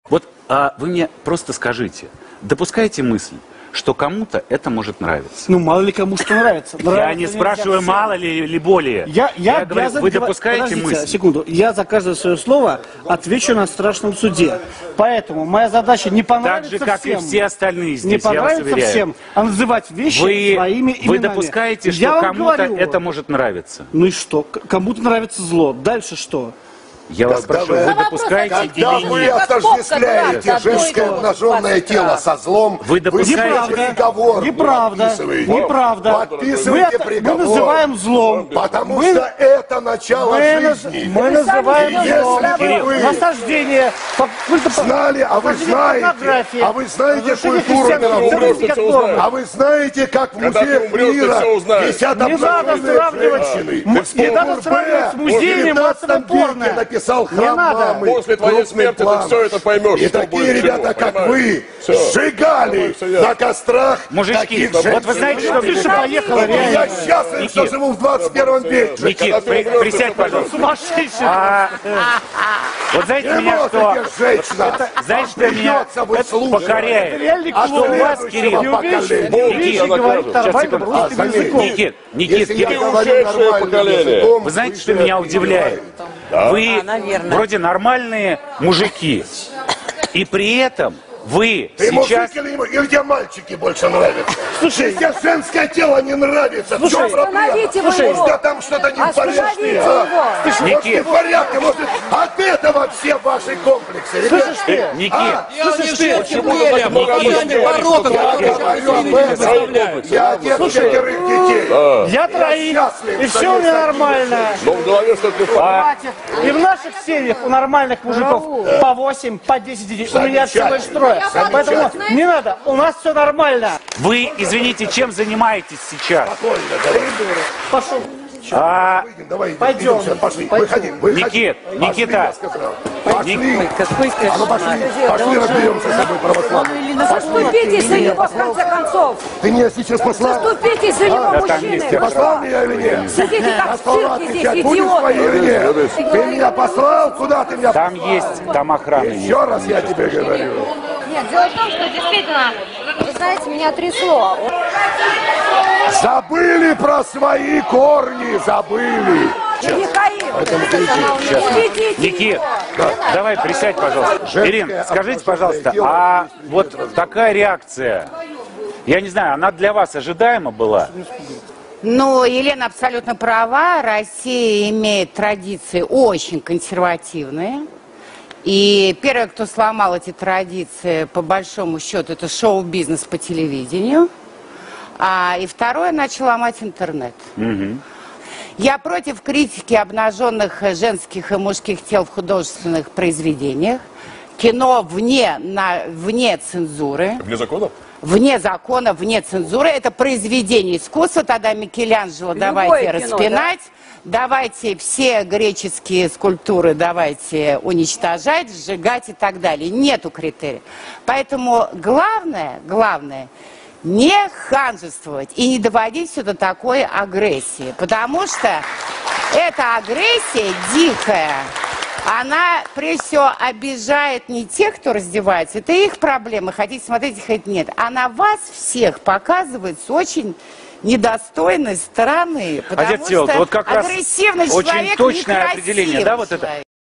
Вот вы мне просто скажите, допускаете мысль, что кому-то это может нравиться? Ну, мало ли кому что нравится. Я не спрашиваю, мало ли или более. Я говорю, вы допускаете мысль? Секунду. Я за каждое свое слово отвечу на страшном суде. Поэтому моя задача не понравится всем. Так же, как и все остальные здесь, не понравится всем, а называть вещи своими именами. Вы допускаете, что кому-то это может нравиться? Ну и что? Кому-то нравится зло. Дальше что? Я вас спрашиваю, вы допускаете или когда вы нет? отождествляете женское обнаженное тело со злом, Вы допускаете? приговор Неправда. Подписываете приговор. Мы называем злом. Потому что это начало жизни. Мы называем злом. Если вы Насаждение. знали, а вы знаете культуру мировую. А вы знаете, как в музеях мира висят обнаженные женщины. Не надо сравнивать с музеями массового порно. Написал храм мамы. После твоей смерти ты все это поймешь. И такие ребята, как вы, сжигали на кострах. Мужички, вот вы знаете, что Ксюша поехала, Я счастлив, что живу в 21 веке. Никит, присядь, пожалуйста. Сумасшедший. Вот знаете меня, что... Знаете, что меня покоряет? Реальный А клоун. что у вас, Кирилл? Никит говорит нормальным русским языком. Никит, вы знаете, что меня удивляет? Вы вроде нормальные мужики, и при этом вы Ты сейчас... мужик или тебе мальчики больше нравятся? Слушай, тебе женское тело не нравится. В чем проблема? Слушай, У тебя там что-то не в порядке. Никит. Не в порядке, может, от этого все ваши комплексы. слышишь ты? Никит, Я отец 5 детей. Я троих, и все у меня нормально. Но в голове что-то не Хватит. И в наших семьях у нормальных мужиков по 8, по 10 детей. У меня целое трое. Поэтому не надо, у нас все нормально. вы, извините, чем занимаетесь сейчас? Пошел. Давай, Пойдем. пошли. Выходи. Никита. Пошли. А ну пошли разберемся с тобой православными. Заступитесь за него, в конце концов! Ты меня сейчас послал? Заступитесь за него, мужчины! Послал меня или нет? Сидите как в цирке здесь, Будешь мои или идиоты! нет? Ты меня послал? Куда ты меня послал? Там есть, там охраны есть. Еще раз я тебе говорю. Нет, дело в том, что действительно, вы знаете, меня трясло. Забыли про свои корни, забыли. Никит, давай присядь, пожалуйста. Ирин, скажите, пожалуйста, а вот такая реакция, я не знаю, она для вас ожидаема была? Ну, Елена абсолютно права. Россия имеет традиции очень консервативные. И первый, кто сломал эти традиции, по большому счету, это шоу-бизнес по телевидению. И второе, начал ломать интернет. Я против критики обнаженных женских и мужских тел в художественных произведениях. Кино вне цензуры. Вне закона? Вне закона, вне цензуры. Это произведение искусства. Тогда Микеланджело давайте распинать. Давайте все греческие скульптуры давайте уничтожать, сжигать и так далее. Нету критериев. Поэтому главное, не ханжествовать и не доводить все до такой агрессии. Потому что эта агрессия дикая, она, прежде всего, обижает не тех, кто раздевается. Это их проблемы, хотите смотреть, хотите нет. Она вас всех показывает с очень недостойной стороны. Потому что вот как раз агрессивный очень человек точное определение, да, вот это?